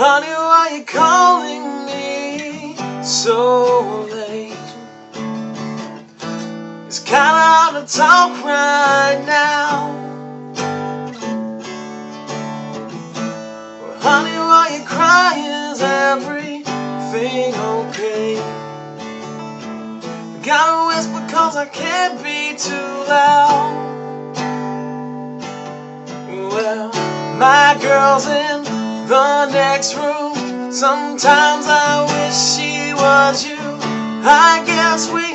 Honey, why you calling me so late? It's kinda hard to talk right now. Well, honey, why you crying? Is everything okay? Gotta whisper 'cause I can't be too loud. Well, my girl's in the next room. Sometimes I wish she was you. I guess we